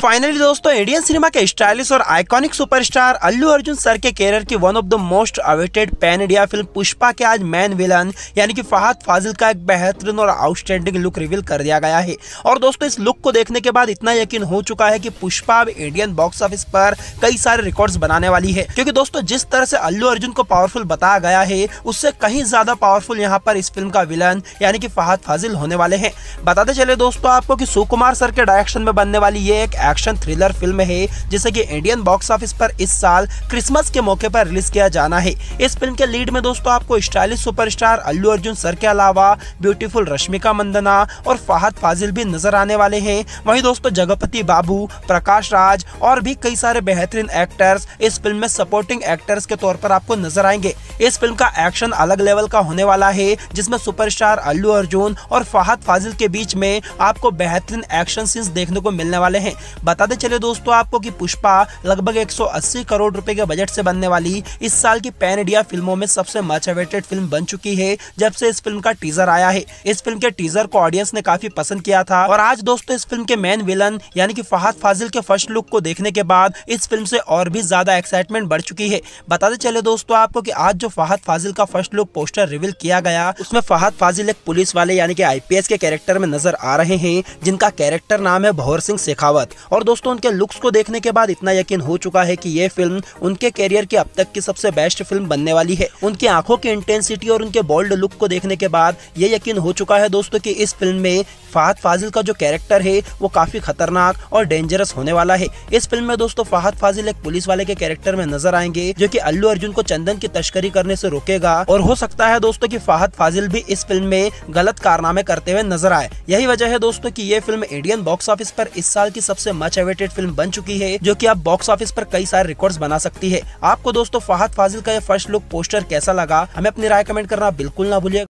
Finally दोस्तों Indian cinema के stylish और iconic superstar Allu Arjun sir के कैरियर की one of the most awaited pan India film Pushpa के आज मेन विलन यानी कि फहद फाजिल का एक बेहतरीन और आउटस्टैंडिंग लुक रिवील कर दिया गया है। और दोस्तों इस लुक को देखने के बाद इतना यकीन हो चुका है कि पुष्पा अब इंडियन बॉक्स ऑफिस पर कई सारे रिकॉर्ड्स बनाने वाली है, क्योंकि दोस्तों जिस तरह से अल्लू अर्जुन को पावरफुल बताया गया है उससे कहीं ज्यादा पावरफुल यहाँ पर इस फिल्म का विलन यानी कि फहद फाजिल होने वाले हैं। बताते चले दोस्तों आपको कि सुकुमार सर के डायरेक्शन में बनने वाली ये एक एक्शन थ्रिलर फिल्म है जिसे कि इंडियन बॉक्स ऑफिस पर इस साल क्रिसमस के मौके पर रिलीज किया जाना है। इस फिल्म के लीड में दोस्तों आपको stylish superstar Allu Arjun sir के अलावा ब्यूटीफुल रश्मिका मंदाना और फहद फाजिल भी नजर आने वाले हैं। वहीं दोस्तों जगपति बाबू, प्रकाश राज और भी कई सारे बेहतरीन एक्टर्स इस फिल्म में सपोर्टिंग एक्टर्स के तौर पर आपको नजर आएंगे। इस फिल्म का एक्शन अलग लेवल का होने वाला है जिसमें सुपरस्टार अल्लू अर्जुन और फहद फाजिल के बीच में आपको बेहतरीन एक्शन सीन्स देखने को मिलने वाले हैं। बताते चले दोस्तों आपको कि पुष्पा लगभग 180 करोड़ रुपए के बजट से बनने वाली इस साल की पैन इंडिया फिल्मों में सबसे मच अवेटेड फिल्म बन चुकी है जब से इस फिल्म का टीजर आया है। इस फिल्म के टीजर को ऑडियंस ने काफी पसंद किया था और आज दोस्तों इस फिल्म के मेन विलन यानी कि फहद फाजिल के फर्स्ट लुक को देखने के बाद इस फिल्म से और भी ज्यादा एक्साइटमेंट बढ़ चुकी है। बताते चले दोस्तों आपको कि आज जो फहद फाजिल का फर्स्ट लुक पोस्टर रिवील किया गया उसमें फहद फाजिल एक पुलिस वाले यानी कि आईपीएस के कैरेक्टर में नजर आ रहे हैं जिनका कैरेक्टर नाम है भौर सिंह शेखावत। और दोस्तों उनके लुक्स को देखने के बाद इतना यकीन हो चुका है कि ये फिल्म उनके कैरियर की अब तक की सबसे बेस्ट फिल्म बनने वाली है। उनकी आंखों की इंटेंसिटी और उनके बोल्ड लुक को देखने के बाद ये यकीन हो चुका है दोस्तों कि इस फिल्म में फहद फाजिल का जो कैरेक्टर है वो काफी खतरनाक और डेंजरस होने वाला है। इस फिल्म में दोस्तों फहद फाजिल एक पुलिस वाले के कैरेक्टर में नजर आएंगे जो कि अल्लू अर्जुन को चंदन की तस्करी करने से रोकेगा और हो सकता है दोस्तों कि फहद फाजिल भी इस फिल्म में गलत कारनामे करते हुए नजर आए। यही वजह है दोस्तों कि ये फिल्म इंडियन बॉक्स ऑफिस पर इस साल की सबसे मच अवेटेड फिल्म बन चुकी है जो कि अब बॉक्स ऑफिस पर कई सारे रिकॉर्ड्स बना सकती है। आपको दोस्तों फहद फाजिल का ये फर्स्ट लुक पोस्टर कैसा लगा हमें अपनी राय कमेंट करना बिल्कुल ना भूलिए।